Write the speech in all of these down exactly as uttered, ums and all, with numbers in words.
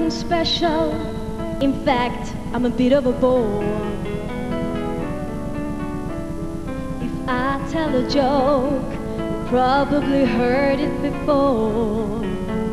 nothing special. In fact, I'm a bit of a bore. If I tell a joke, you probably heard it before.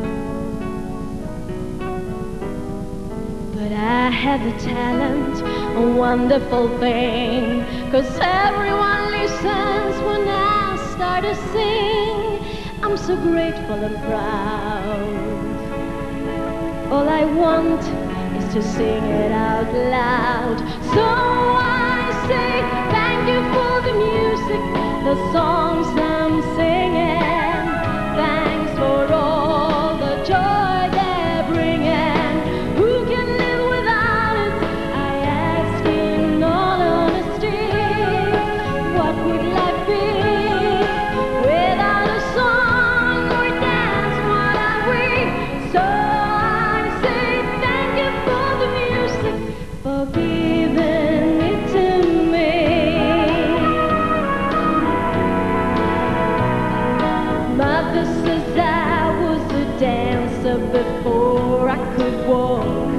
But I have a talent, a wonderful thing, 'cause everyone listens when I start to sing. I'm so grateful and proud. All I want is to sing it out loud. So I say thank you for the music, the songs I'm singing. Thanks for all the joy they're bringing. Who can live without it? I ask in all honesty. What would life be without a song or dance? What are we? So I say thank you for the music, for giving it to me. Mother says I was a dancer before I could walk.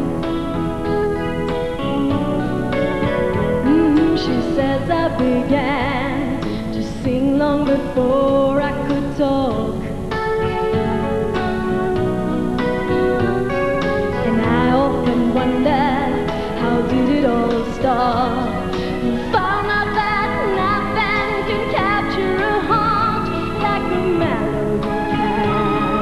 Mm, she says I began to sing long before I could talk. And I often wonder, how did it all start? And found out that nothing can capture a heart like a melody can.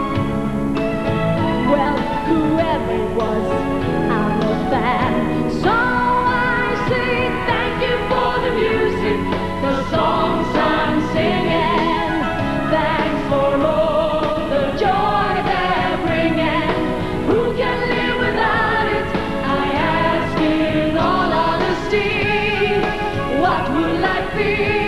Well, whoever it was, I'm a fan. So I say thank you for the music, the songs I'm singing. Thanks for all the joy they're bringing. Who can live without it? I ask in all honesty. What would life be